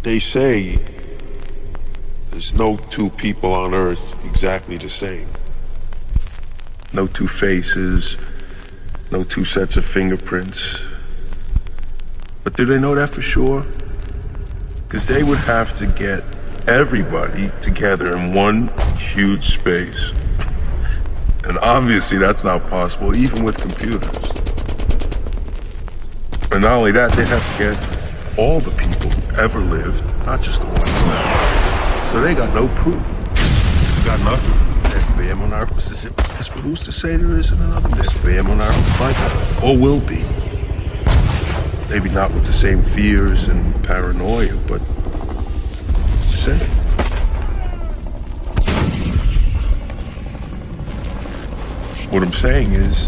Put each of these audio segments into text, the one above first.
They say there's no two people on Earth exactly the same. No two faces, no two sets of fingerprints. But do they know that for sure? Because they would have to get everybody together in one huge space. And obviously that's not possible, even with computers. And not only that, they have to get all the people who ever lived, not just the ones left. So they got no proof. They got nothing. FBI monarchs, but who's to say there isn't another FBI monarchs like that? Or will be. Maybe not with the same fears and paranoia, but same. What I'm saying is,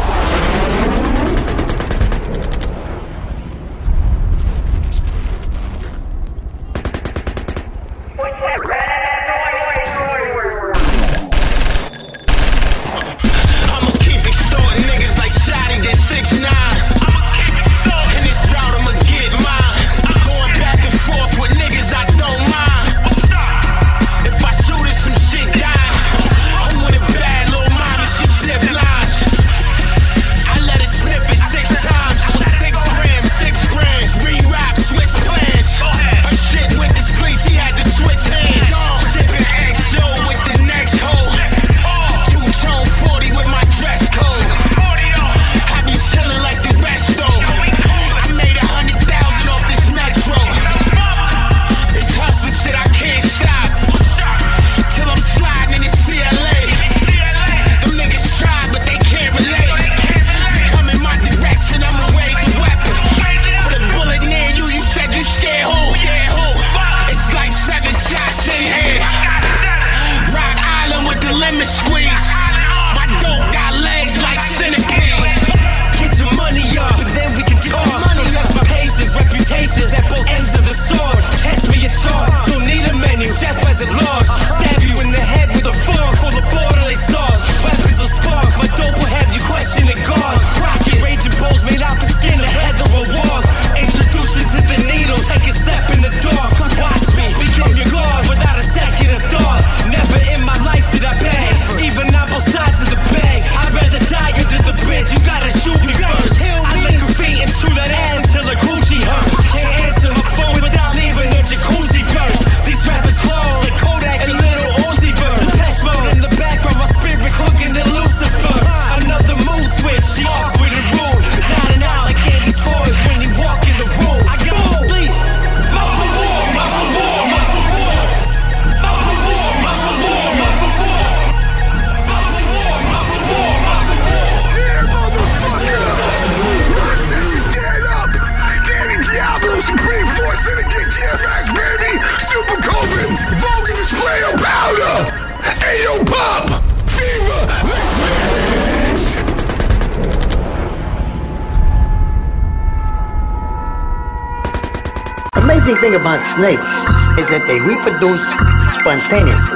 The amazing thing about snakes is that they reproduce spontaneously.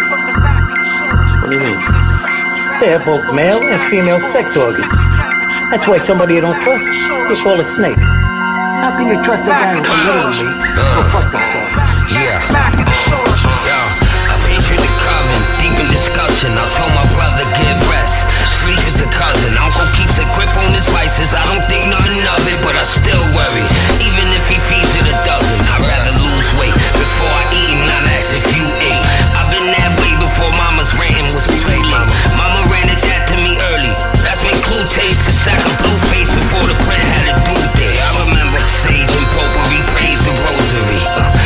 What do you mean? They have both male and female sex organs. That's why somebody you don't trust, you call a snake. How can you trust a guy who literally will fuck themselves? Yeah. Yo, I pictured the coven, deep in discussion. I told my brother, get rest. Sleep is a cousin. Uncle keeps a grip on his vices. I don't think nothing of it, but I still worry. Even if he feeds it a dozen, I'd rather lose weight before I eat and not ask if you ate. I've been that way before mama's ranting was too late. Mama ran at that to me early. That's when Clue Tapes could stack a blue face before the print had a due day. I remember Sage and Potpourri praised the rosary.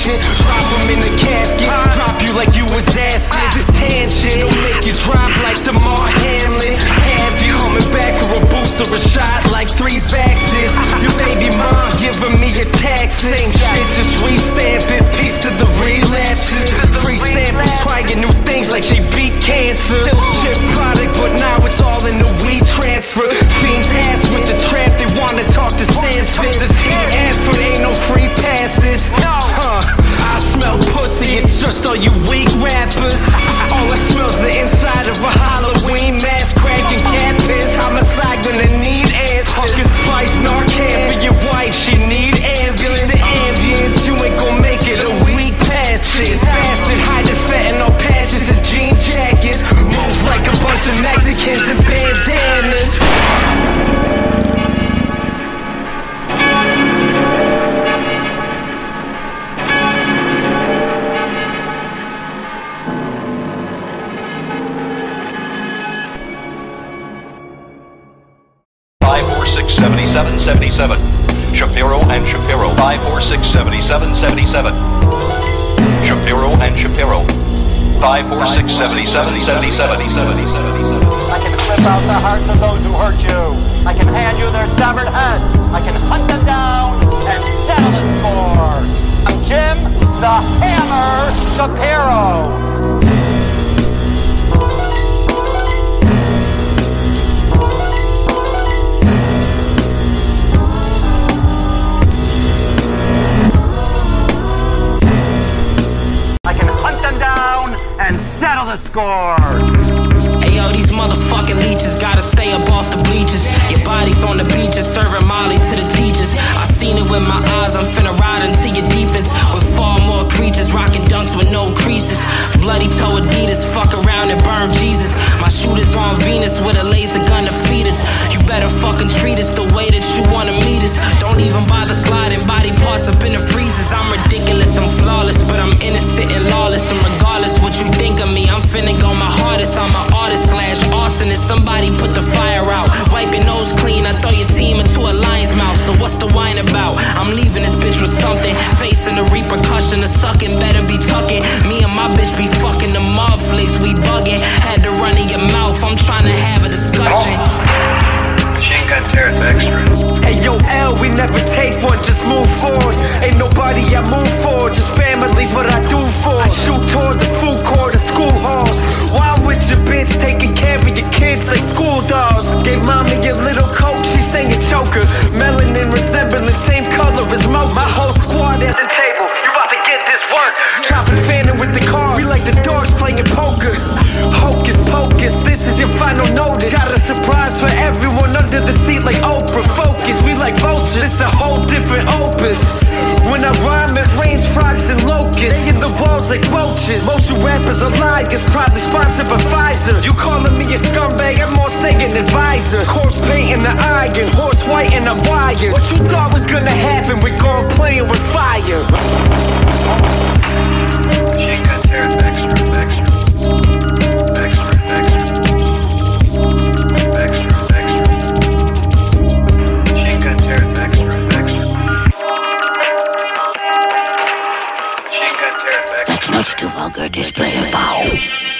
mansion. Drop him in the casket, drop you like you was acid. This tan shit will make you drop like DeMar Hamlin. Have you coming back for a booster, a shot like 3 vaxes? Your baby mom giving me a tax. Same shit, just restamp it, peace to the relapses. Free samples, trying new things like she beat cancer. Still shit product, but now it's all in the weed transfer. Fiends ass with the trap, they wanna talk to Sanford. The team asked for ain't no free passes. I smell pussy, it's just all you weak rappers. All I smell's the inside of a Halloween mask, cracking cat piss. Homicide gonna need answers. Fucking Spice Narcan for your wife, she need ambulance. The ambience, you ain't gon' make it a week past this. Bastard hiding fentanyl patches and jean jackets. Move like a bunch of Mexicans in bandanas. Shapiro and Shapiro 5467777. Shapiro and Shapiro 5467777. I can rip out the hearts of those who hurt you. I can hand you their severed heads. I can hunt them down and settle the score. I'm Jim the Hammer Shapiro. And settle the score. Hey yo, these motherfucking leeches gotta stay up off the bleachers. Your body's on the beaches, serving Molly to the teachers. I seen it with my eyes, I'm finna ride into your defense. With far more creatures, rocking dunks with no creases. Bloody toe Adidas, fuck around and burn Jesus. My shooters on Venus with a laser gun to feed us. You better fucking treat us the way that you wanna meet us. Don't even bother sliding body parts up in the freezers. I'm ridiculous, I'm flawless, but I'm innocent and lawless. And regardless what you think of me, I'm finna go my hardest. I'm an artist slash arsonist. Somebody put the fire out. Wipe your nose clean, I throw your team into a lion's mouth. So what's the wine about? I'm leaving this bitch with something. Facing the repercussion, the sucking better be tucking. Me and my bitch be fucking the mob flicks, we bugging. Had to run in your mouth, I'm trying to have a discussion. Machine Gun Terrorist Extra. Hey yo L, we never take one, just move forward. Ain't nobody I move for, just families what I do for. I shoot toward the food court, the school halls. While I'm with your bitch, taking care of your kids like school dolls. Gave mommy a little coat, she sang a choker. Melanin resembling same color as Mo. My whole squad at the table, you about to get this work. Chopping fanning with the car, we like the dogs playing poker. Hocus pocus, this is your final notice. Got a surprise for everyone under the seat like Oprah. Focus, we like vultures, it's a whole different opus. When I rhyme it rains frogs and locusts. They in the walls like roaches. Most you rappers are liars, probably sponsored by Pfizer. You calling me a scumbag, I'm more saying advisor. Corpse paint in the iron, horse white and I'm wired. What you thought was gonna happen, we're gonna play it with fire. Machine Gun Terrorist Extra. Much too vulgar display of power.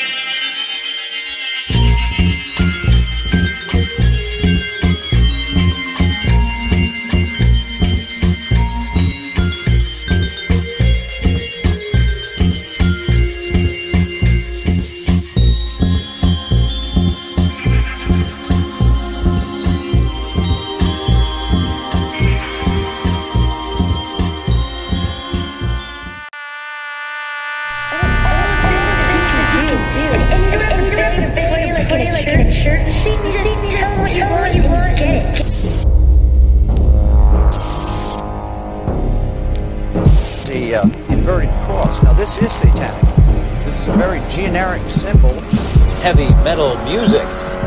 The inverted cross. Now this is satanic. This is a very generic symbol. Heavy metal music.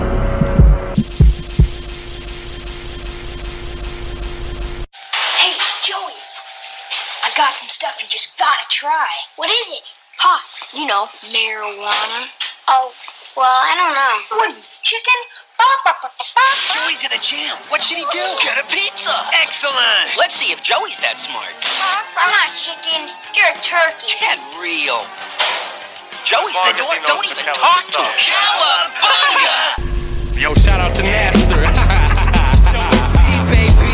Hey, Joey. I got some stuff you just gotta try. What is it? Pot. You know, marijuana. Oh, well, I don't know. What, chicken? Joey's in a jam. What should he do? Get a pizza. Excellent. Let's see if Joey's that smart. I'm not chicken. You're a turkey. Get real. Joey's the door. Don't even talk to him. Cowabunga! Yo, shout out to Napster. Baby.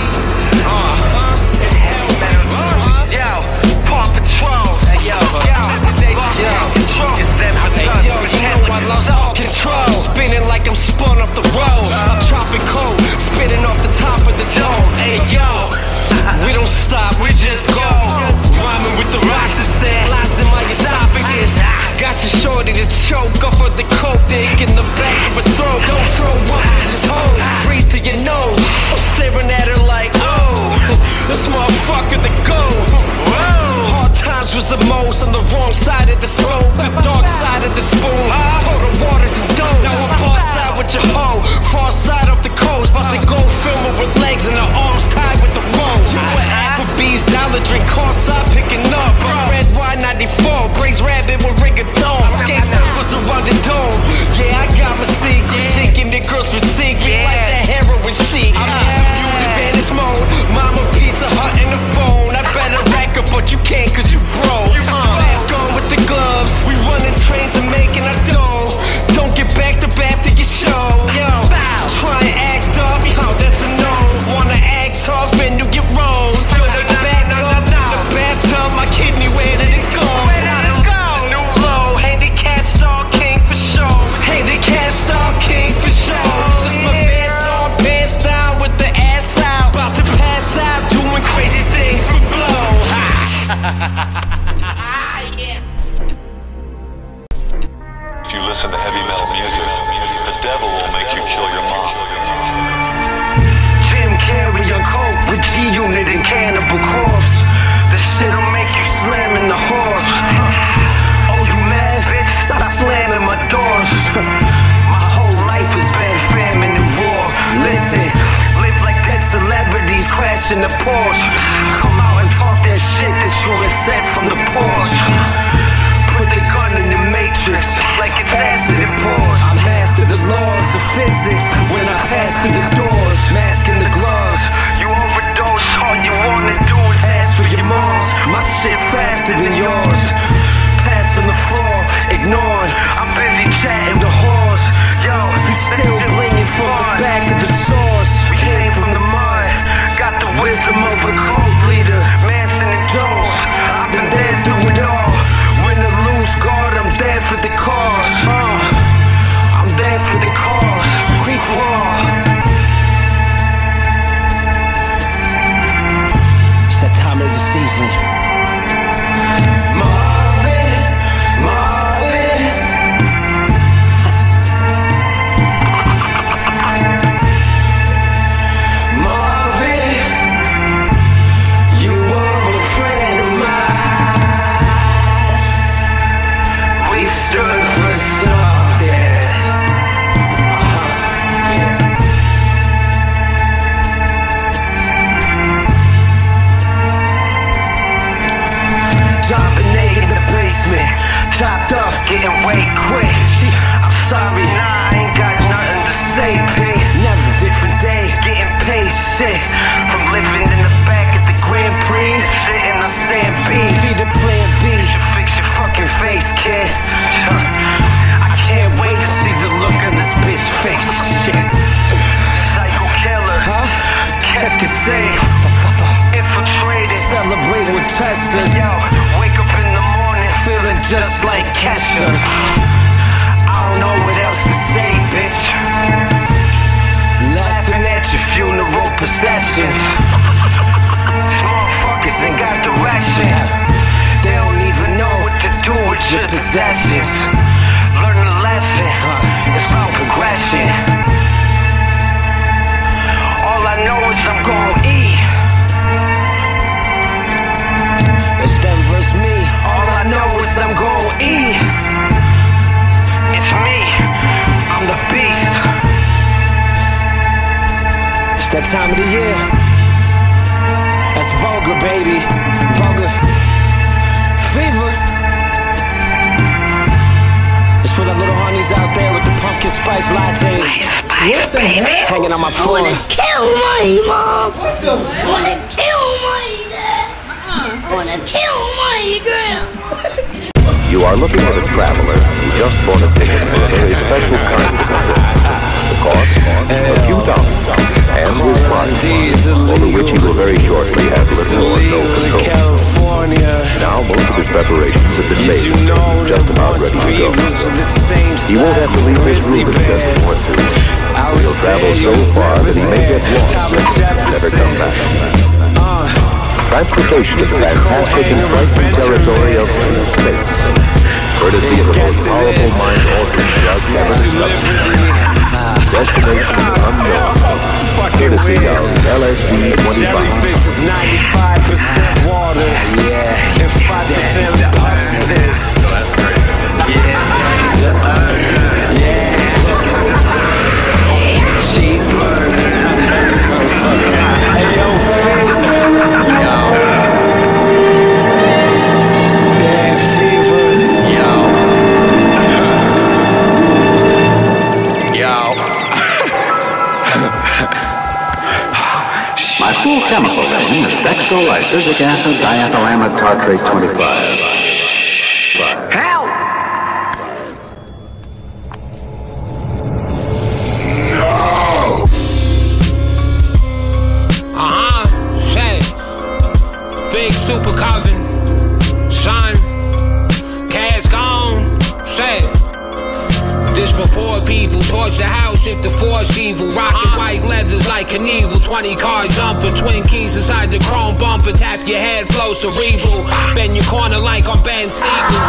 Yo, Paw Patrol. Hey, yo. It's them for yo, you know I lost all control. Spinning like I'm spun off the road. I'm chopping cold, spitting off the top of the dome. Hey, yo. We don't stop, we just go. Rhyming with the rocks that said, lost in my esophagus. Got you shorty to choke off of the coke, dick in the back of her throat. Don't throw up, just hold, breathe through your nose. I'm staring at her like, oh, this motherfucker the go. Hard times was the most on the wrong side of the scope, the dark side of the spoon. Pour the waters and dough. Now I'm far side with your hoe, far side off the coast. About to go film her with legs and her arms tied with the rope. You at Applebee's, dollar drink, car side picking up. Red wine 94, braised rabbit with rigatone. Skate circles around the dome. Yeah, I got mystique. Taking the girls for secret like that heroin chic. I'm in advantage mode. Mama Pizza Hut in the phone. I better rack up, but you can't cause you broke. Mask on with the gloves. We running trains and making a dough. Don't get back to back to your show. Yo, try and act up. Yo, that's a no. Wanna act tough and you get rolled. Yo, they back up. The bathtub, my kidney, where did it go? New low, handicap star king for sure. Handicap star king for sure. It's just my pants on, pants down with the ass out. About to pass out, doing crazy things for blow. If you listen to heavy metal music, the devil will make you kill your mom. Jim Carrey on coke with G-Unit and Cannibal Corpse. This shit'll make you slam in the horse. Oh, you mad, bitch? Stop slamming my doors. My whole life has been famine and war. Listen, live like pet celebrities crashing the Porsche. Come out and talk that shit that you had said from the Porsche. Put the gun in the matrix like it's acid and pause. I mastered the laws of physics when I passed through the doors. Masking the gloves, you overdose. All you wanna do is ask for your moms. My shit faster than yours. Pass on the floor, ignored. I'm busy chatting the whores. Yo, you still blinging from the back of the source. We came from the mud, got the wisdom of a cult leader. Manson and Jones, I've been there through it all. Win or lose guard, I'm there for the cause. I'm there for the cause. Creep crawl. It's that time of the season. Marvin, Marvin. Marvin, you were a friend of mine. We stood for something. Dominate in the basement, chopped up, getting way quick. I'm sorry, nah, I ain't got nothing to say, P. Never different day, getting paid shit. From living in the back at the Grand Prix, to sitting on Sam B. See the plan B, you fix your fucking face, kid. I can't wait to see the look on this bitch face. Shit. Psycho killer, huh? Qu'est-ce que c'est? Infiltrated, celebrate with testers. Yo, wake up in the morning, feeling just like Kesha. I don't know what else to say, bitch. Laughing at your funeral procession. These motherfuckers ain't got direction. They don't even know what to do with your possessions. Learn a lesson, it's all progression. All I know is I'm gon' eat. It's them versus me. All I know is I'm gon' eat. It's me, I'm the beast. It's that time of the year. That's vulgar, baby. Vulgar fever. It's for the little honeys out there with the pumpkin spice lattes. hanging on my floor. Kill my mom. Wanna kill my dad. Wanna kill my grand. You are looking at a traveler who just bought a ticket for a very special kind of trip. The cost, a few $1,000, and with price, over which he will very shortly have little or no control. Now most of his preparations have been made, just about ready to go. He won't have to leave his room in just 1 2. He'll travel so far that he may get lost and never come back. Transportation is a fantastic and frightening territory of space. Courtesy of the most powerful mind-altering drug ever discovered. Destination unknown. Courtesy of LSD-25. Jellyfish is 95% water, yeah, and 5% pups piss. So that's great. Yeah. She's burning. Hey, yo, Faith. Yo. Yeah, fever. Yo. Yo. My full chemical name is dextrolysergic acid diethylamide tartrate 25. Help! Say, big super coven, son, cash gone, say. This for poor people, torch the house if the force evil. Rockin' white leathers like Knievel. 20 car jumper, twin keys inside the chrome bumper. Tap your head, flow cerebral. Bend your corner like I'm Ben Siegel.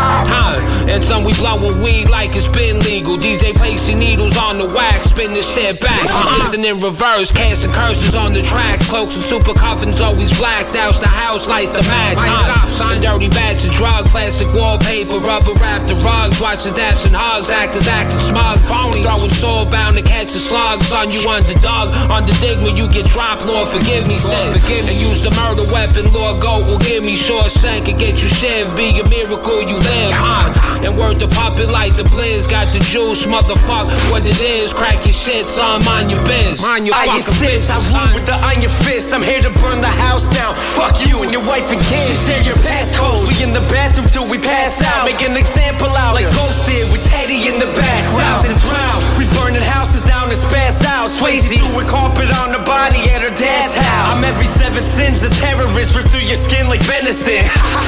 And some we blowin' weed like it's been legal. DJ placing needles on the wax, spin the shit back. Listen in reverse, casting curses on the tracks. Cloaks and super coffins always blacked out. The house lights the match. A dirty batch of drug, plastic wallpaper, rubber wrapped the rugs. Watching daps and hugs, actors acting smug, phony, throwing soul bound to catch a slug. Son, you underdog, under digma you get dropped. Lord forgive me, sin. And use the murder weapon. Lord goat will give me short sank and get you shiv. Be a miracle you live, and word the puppet like the blizz. Got the juice, motherfuck what it is. Crack your shit, son, mind your biz. Mind your fucking biz. I rule with the iron fist. I'm here to burn the house down. Fuck you and your wife and kids. Share your passcodes. We in the bathroom till we pass out. Make an example out like Ghost did with Teddy in the back. Rouse and drown. We burning houses down and spaz out. Swayze threw a carpet on the body at her dad's house. I'm every 7 sins a terrorist. Rip through your skin like venison.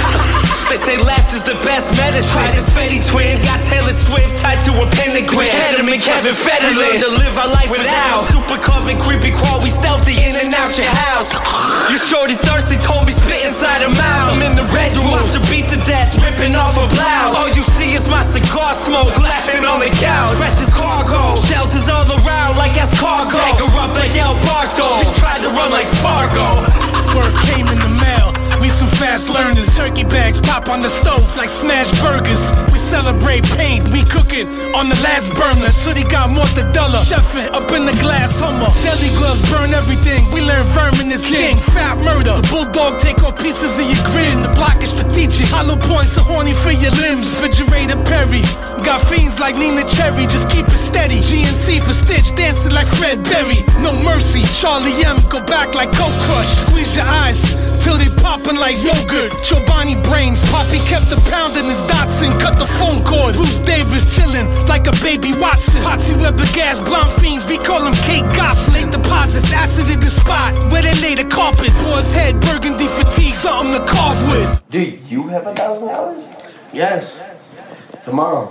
They say laughter's the best medicine. Try this Fetty twin. Got Taylor Swift tied to a pentagram. Ketamine, Kevin Federline. We learn to live our life without. Super coven, creepy crawl. We stealthy in and out your house. You shorty thirsty, told me spit inside her mouth. I'm in the red room, watch her beat to death, ripping off her blouse. All you see is my cigar smoke, laughing on the couch. Precious cargo, shells is all around like escargot. Take her up like El Barto. She tried to run like Fargo. Word came in the mail. We some fast learners. Turkey bags pop on the stove like smashed burgers. We celebrate paint. We cooking on the last burner. City got mortadella. Chefing up in the glass Hummer. Deli gloves burn everything. We learn vermin is king. Fat murder. The bulldog take off pieces of your grin. The block is strategic. Hollow points are horny for your limbs. Refrigerator Perry. Got fiends like Nina Cherry. Just keep it steady. GNC for Stitch. Dancing like Fred Berry. No mercy. Charlie M. Go back like Coke Crush. Squeeze your eyes till they poppin' like yogurt. Chobani brains. Poppy kept the pound in his Datsun. Cut the phone cord. Bruce Davis chillin' like a baby Watson. Potsy Weber gas, blonde fiends. We call them Kate Gosselin. Late deposits, acid in the spot where they lay the carpets. Boy's head, burgundy fatigue, something to carve with. Do you have $1,000? Yes. Tomorrow.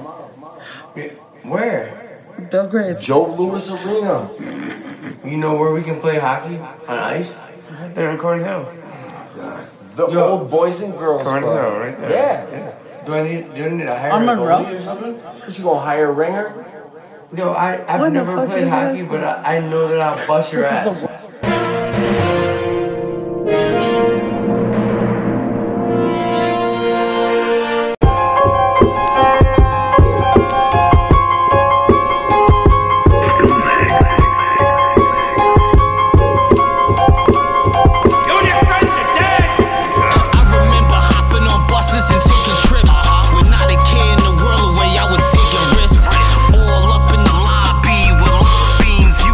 Where? Belgrade. Joe Louis Arena. You know where we can play hockey on ice? Right there in Corn Hill. The old Boys and Girls Corn Club. Hill, right there. Yeah. Do I need to hire On a Monroe? goalie or something? You should go hire a ringer? No, I've never played hockey, but I know that I'll bust your ass. All up in the lobby with all beans.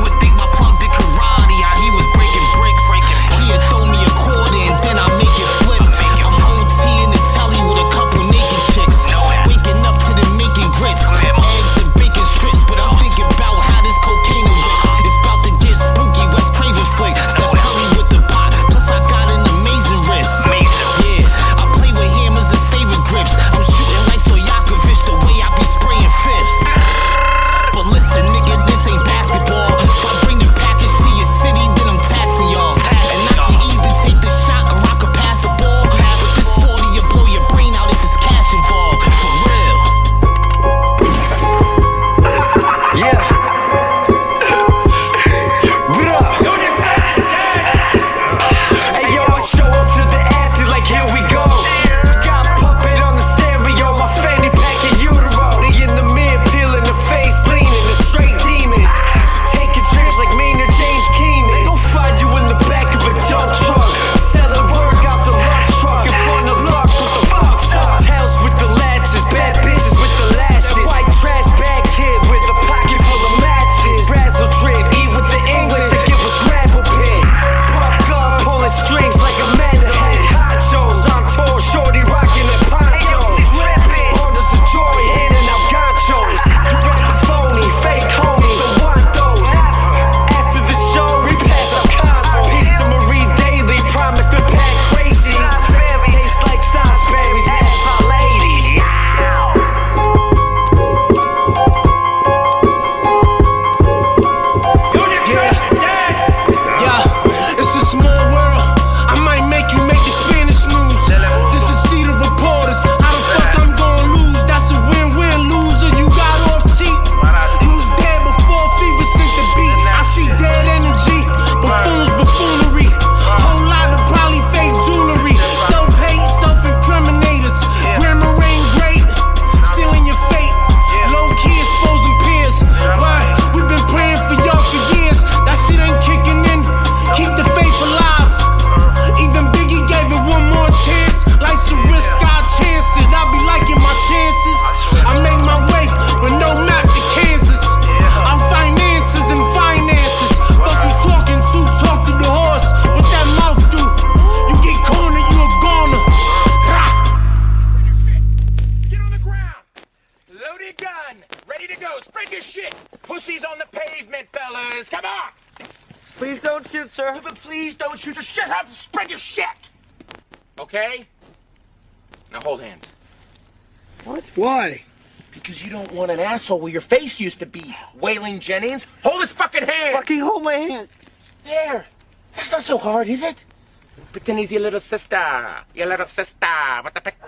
shoot, sir. But please don't shoot. Just shut up and spread your shit. Okay? Now hold hands. What? Why? Because you don't want an asshole where your face used to be. Waylon Jennings. Hold his fucking hand. Fucking hold my hand. There. That's not so hard, is it? Pretend he's your little sister. Your little sister. What the picture?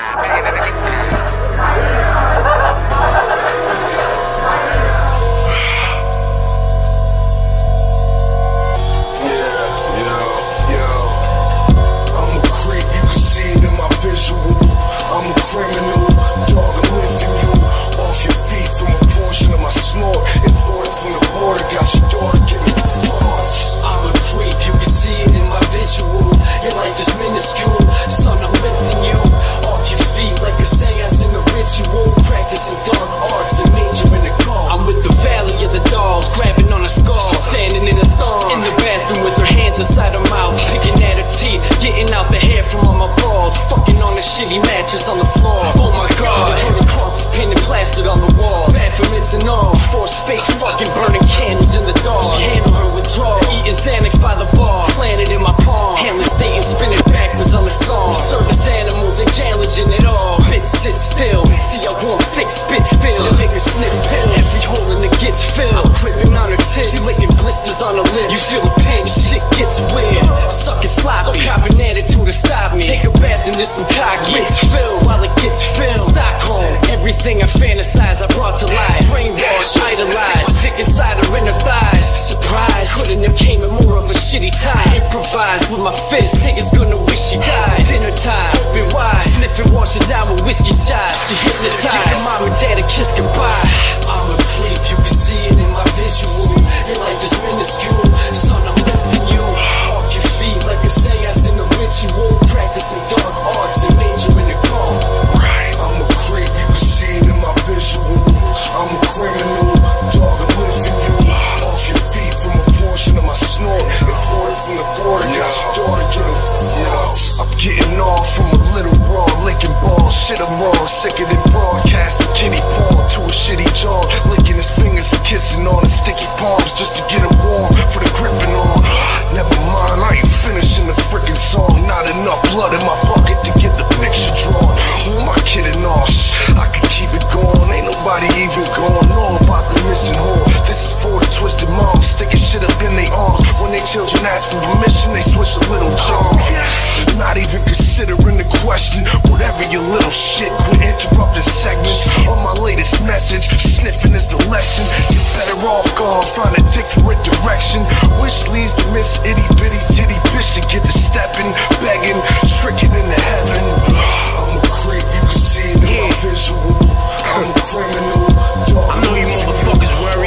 I'm a criminal, dog, I'm lifting you off your feet from a portion of my snort. Imported from the border, got your daughter giving thoughts. I'm a creep, you can see it in my visual. Your life is minuscule, son, I'm lifting you off your feet like a seance in a ritual. Practicing dark arts and majoring in call. I'm with the valley of the dolls, grabbing on a skull, standing in a thong. In the bathroom with her hands inside her mouth, picking at her teeth, getting out the hair from all my balls, fucking on a shitty mattress on the floor. Oh my god, burning crosses painted plastered on the walls, bathrooms and all, forced face fucking burning candles in the dark. She handled her withdrawal, eating Xanax by the bar, planted in my palm, handling Satan spinning backwards on the song. Service animals ain't challenging at all. Bitch sit still, see I won't fix spit fill. The nigga snip pills, every hole in it gets filled. I'm crippin' on her tits, she licking blisters on her lips. You feel the pain, shit gets weird. Suck it sloppy, copping attitude to stop me. Take a bath in this bukkake, rinse filled while it gets filled. Stockholm, everything I fantasize I brought to life. Brainwash, idolize, stick inside her inner thighs. Surprise, couldn't have came at more of a shitty time. Improvise with my fist, niggas gonna wish she died. Dinner time, open wide, sniffing, wash it down with whiskey shots. She hypnotized, give mom and dad a kiss goodbye. I'm a creep, you can see it in my visual. Your life is minuscule, son, I'm lifting you off your feet like a seance in a ritual. Practicing dark arts and majoring in call. Right, I'm a creep, you can see it in my visual. I'm a criminal, dog, I'm lifting you off your feet from a portion of my snort. Imported from the border, got your daughter getting fucked. I'm getting off from a little raw, licking balls. Shit, I'm wrong, sicker than broadcasting kitty porn to a shitty jaw, licking his fingers and kissing on his sticky palms just to get him warm for the gripping on. Never mind, I ain't finishing the frickin' song. Not enough blood in my bucket to get the picture drawn. Who am I kidding off? I could keep it going, ain't nobody even going all about the missing whore. This is for the twisted moms, sticking shit up in their arms. When their children ask for permission, they switch a little charm. Not even considering the question. Whatever your little shit, quit interrupting segments on my latest message. Sniffing is the lesson. You're better off gone, find a different direction. Which leads to Miss Itty Bitty Titty Bitch to get to stepping, begging, tricking into heaven. I'm a creep, you can see it in my visual. I'm a criminal, dog. I know you motherfuckers worry.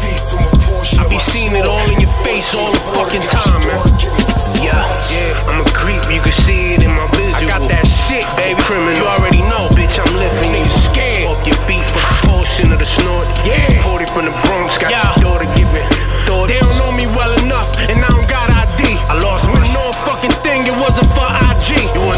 I be seeing it all in your face all the fucking time, man. Yeah, I'm a creep, you can see it in my visual. I got that shit, baby. Criminal, you already know, bitch, I'm lifting you scared. Off your feet for the portion of the snort. Yeah, 40 from the Bronx, got your daughter giving. They don't know me well enough, and I don't got ID. I lost my no fucking thing, it wasn't for IG. You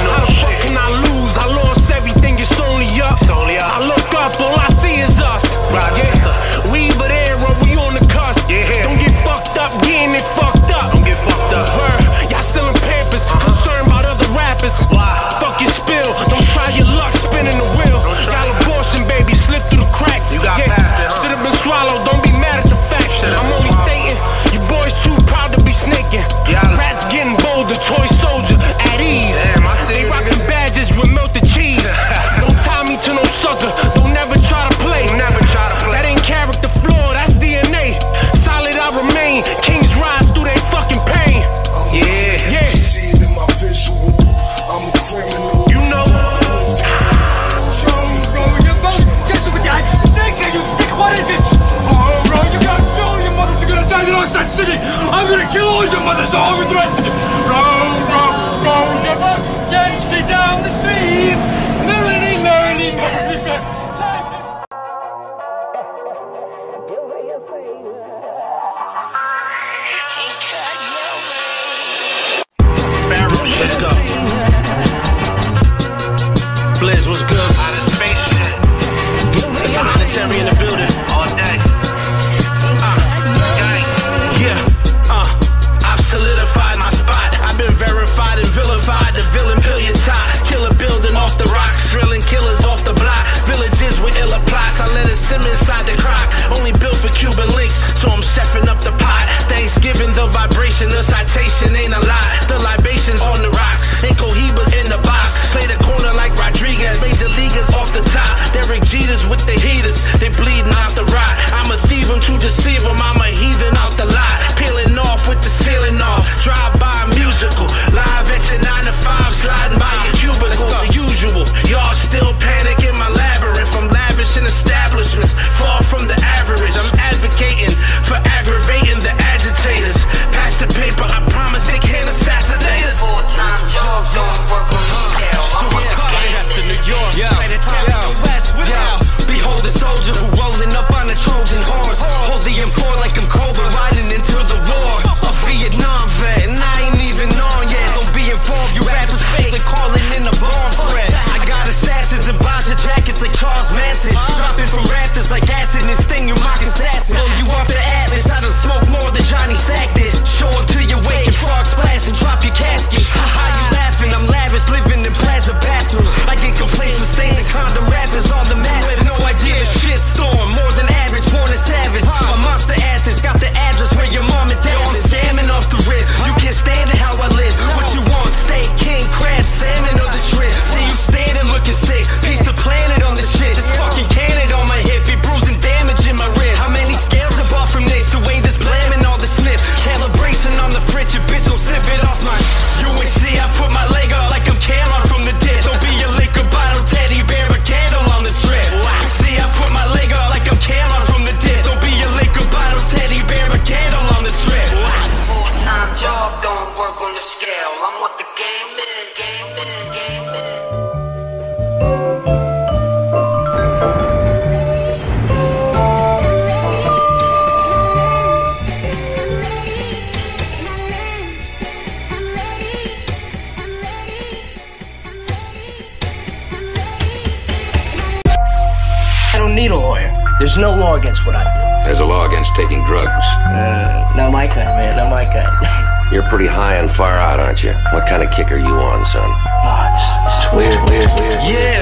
need a lawyer. There's no law against what I do. There's a law against taking drugs. Not my kind, man. Not my kind. You're pretty high and far out, aren't you? What kind of kick are you on, son? Oh, it's weird. Yeah.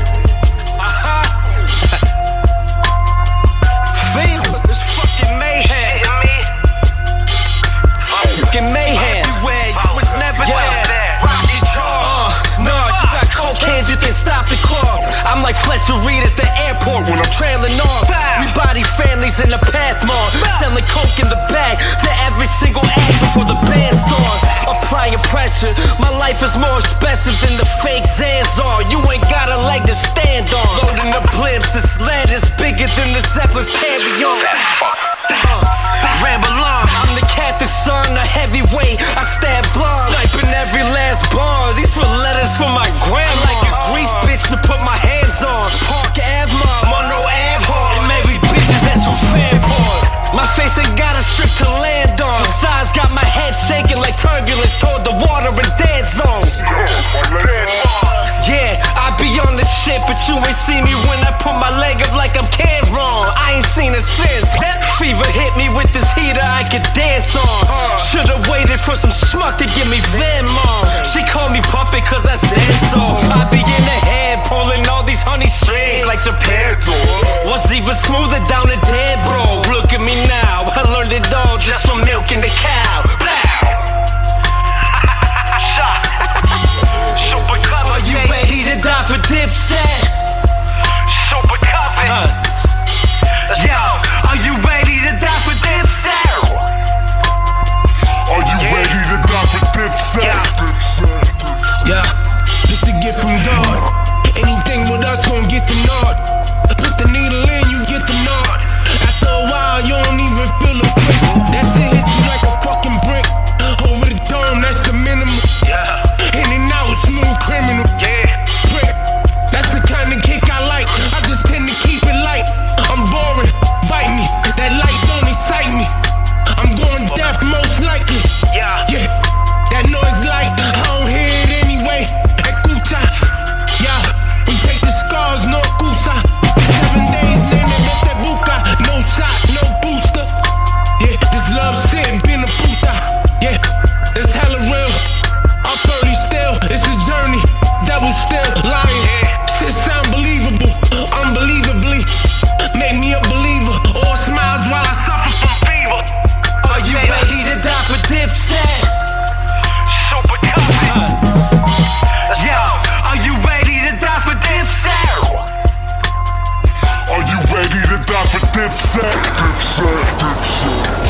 Feel this fucking mayhem. Fucking mayhem. You was never there. No, you got coke hands, you can stop the car. I'm like Fletcher Reed at the airport when I'm trailing off. We body families in the Pathmark, selling coke in the bag to every single act before the band starts. Applying pressure, my life is more expensive than the fake Zans are. You ain't got a leg to stand on. Loading the blimps, this lead is bigger than the Zeppelins carry on. Ramble on, I'm the captain's son, a heavyweight. I stab blood, sniping every last bar. These were letters from my grandma, like a grease bitch to put my hands on. Park Ave, Monroe Ave, and maybe bitches that's from Fairport. My face ain't got a strip to land on. Besides, got my head shaking like turbulence toward the water and dead zones. Yeah, I be on this shit, but you ain't see me when I put my leg up like I'm Cameron. I ain't seen it since. Fever hit me with this heater I could dance on. Should've waited for some schmuck to give me Van Mom. She called me puppet cause I said so. I be in the head pulling all these honey strings like Japan door. Was even smoother down the dead bro. Look at me now, I learned it all just from milking the cow. Super Cup, are you ready to die for Dipset? Super Cup, yo, are you ready to die for Dipset? Are you ready to die for Dipset? Yeah, this a gift from God. Anything with us gon' get the nod. Put the needle in, you get the nod. After a while, you don't even feel a prick. That shit hit you like a fucking brick. Over the dome, that's the minimum. In and out, smooth criminal. Prick, that's the kind of kick I like. I just tend to keep it light. I'm boring, bite me. That light don't excite me. I'm going deaf most likely. Yeah, that noise light, I don't hear it anyway. Escucha, yeah, we take the scars, no excusa. 7 days, name it, vete buca. No shot, no booster. Yeah, this love shit been a puta. Yeah, it's hella real. I'm 30 still, it's a journey. Devil still lying. Shit sound believable, unbelievably. Make me a believer. All smiles while I suffer from fever. Are you ready to die for Dipset? Super Cup. Yo, are you ready to die for Dipset? Are you ready to die for Dipset? Dipset.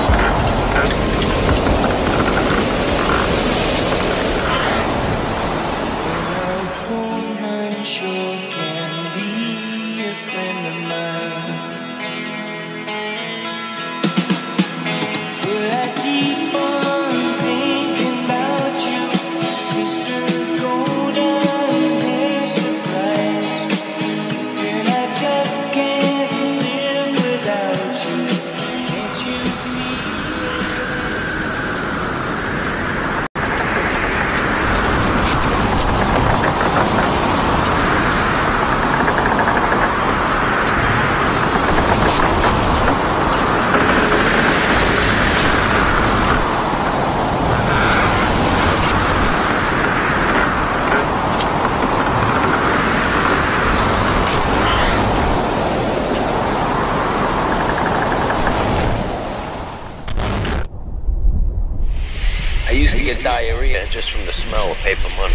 I used to get diarrhea just from the smell of paper money.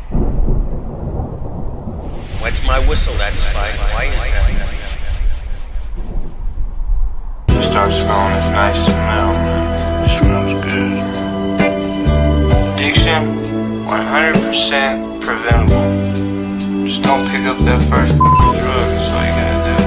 What's my whistle? That's fine. Why is that? Start smelling this nice smell, man. Smells good. Addiction, 100% preventable. Just don't pick up that first drug, that's all you gotta do.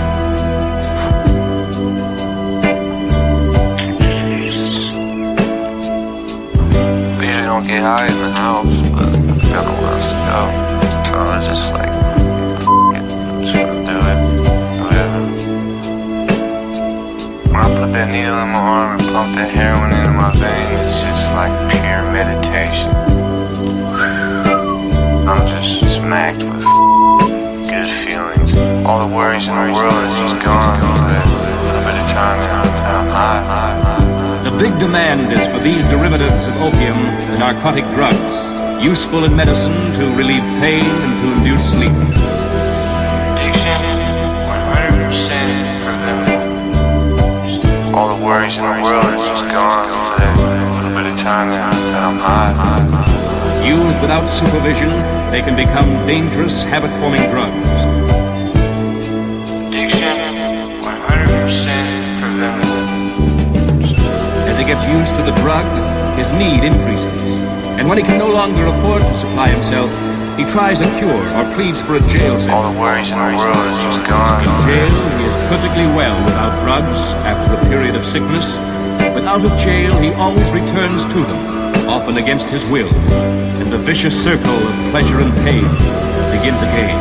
Don't get high in the house, but I got nowhere else to go. So I was just like, I'm just gonna do it, whatever. When I put that needle in my arm and pump that heroin into my vein, it's just like pure meditation. I'm just smacked with good feelings. All the worries in the world is just gone. A little bit of time and I'm high. The big demand is for these derivatives of opium, the narcotic drugs, useful in medicine to relieve pain and to induce sleep. Addiction, 100% for them. All the worries in the world is just gone. A little bit of time and I'm high. Used without supervision, they can become dangerous, habit-forming drugs. Addiction, 100% for them. As he gets used to the drug, his need increases. And when he can no longer afford to supply himself, he tries a cure or pleads for a jail sentence. All the worries in the world is just gone. In jail, he is perfectly well without drugs after a period of sickness. But out of jail, he always returns to them, often against his will. And the vicious circle of pleasure and pain begins again.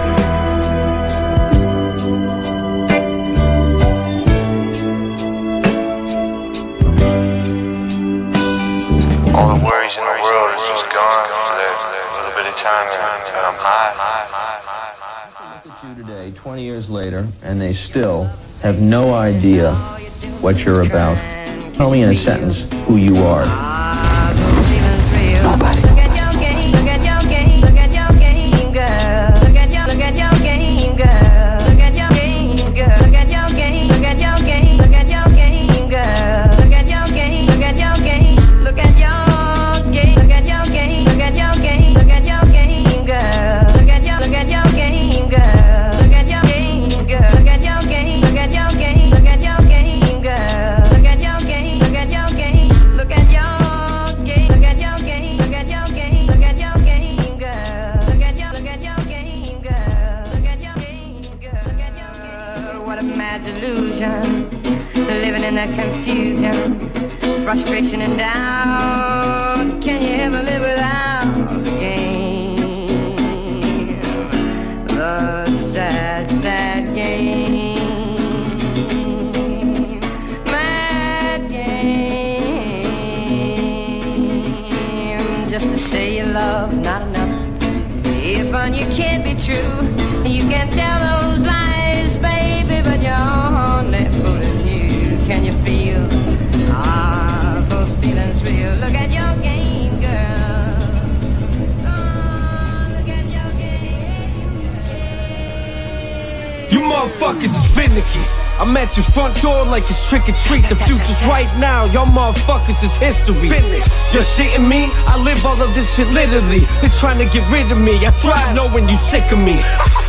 All the worries in the world is just gone. A little bit of time and I'm high. Look at you today, 20 years later, and they still have no idea what you're about. Tell me in a sentence who you are. Nobody. Living in that confusion, frustration and doubt. Can you ever live without the game? The sad, sad game. Mad game. Just to say your love's not enough. If on you can't be true, you can tell those lies, baby, but you're only fooling you. Can you feel those feelings real? Look at your game, girl. Oh, look at your game, girl. You motherfuckers is finicky. I'm at your front door like it's trick or treat. The future's right now, y'all motherfuckers is history. Finish. You're shitting me? I live all of this shit literally. They're trying to get rid of me. I thrive knowing you sick of me.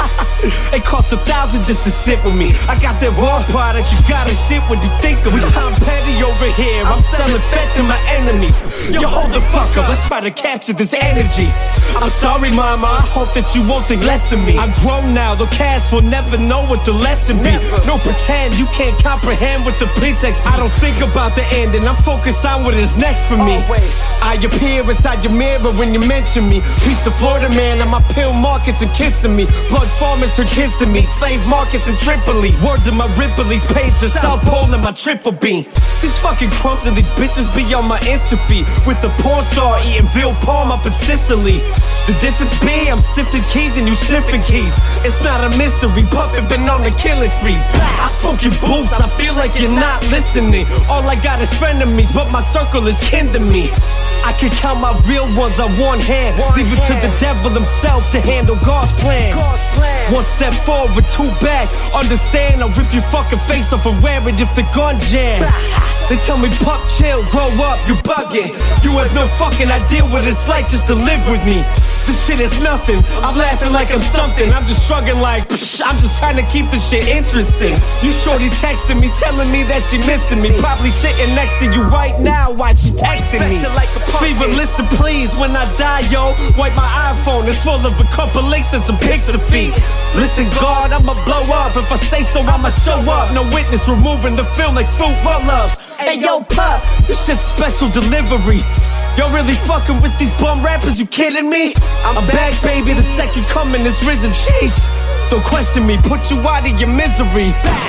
It costs $1,000 just to sit with me. I got that raw product, you gotta shit when you think of me. I'm petty over here, I'm selling fat to my enemies. Yo, hold the fuck up, let's try to capture this energy. I'm sorry mama, I hope that you won't think less of me. I'm grown now, the cast will never know what the lesson be. No pretend, you can't comprehend with the pretext. I don't think about the end and I'm focused on what is next for me. I appear inside your mirror when you mention me. Piece the Florida man on my pill markets and kissing me. Blood farmers turn kids to me, slave markets in Tripoli. Word to my Ripley's page, the South Pole and my triple beam. These fucking crumbs and these bitches be on my Insta feed. With the porn star eating veal palm up in Sicily. The difference be, I'm sifting keys and you sniffing keys. It's not a mystery, puppet been on the killing spree. I smoke your boots, I feel like you're not listening. All I got is frenemies, but my circle is kin to me. I can count my real ones on one hand. Leave it to the devil himself to handle God's plan. One step forward, two back. Understand, I'll rip your fucking face off and wear it if the gun jam. They tell me pup chill, grow up, you bugging. You have no fucking idea what it's like just to live with me. This shit is nothing, I'm laughing like I'm something. I'm just struggling like, psh, I'm just trying to keep this shit interesting. You shorty texting me, telling me that she missing me. Probably sitting next to you right now while she texting me. Fever, listen please, when I die, yo, wipe my iPhone, it's full of a couple links and some pics of feet. Listen God, I'ma blow up, if I say so I'ma show up. No witness, removing the film like fruit roll-ups. Hey yo pup, this shit's special delivery. Y'all really fucking with these bum rappers, you kidding me? I'm back baby, the second coming is risen, sheesh. Don't question me, put you out of your misery.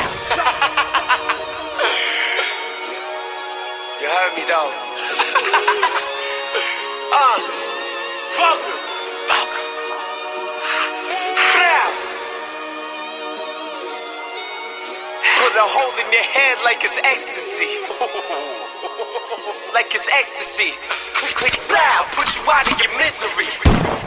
You heard me though. a hole in your head like it's ecstasy. Like it's ecstasy. Click, click, blow, put you out of your misery.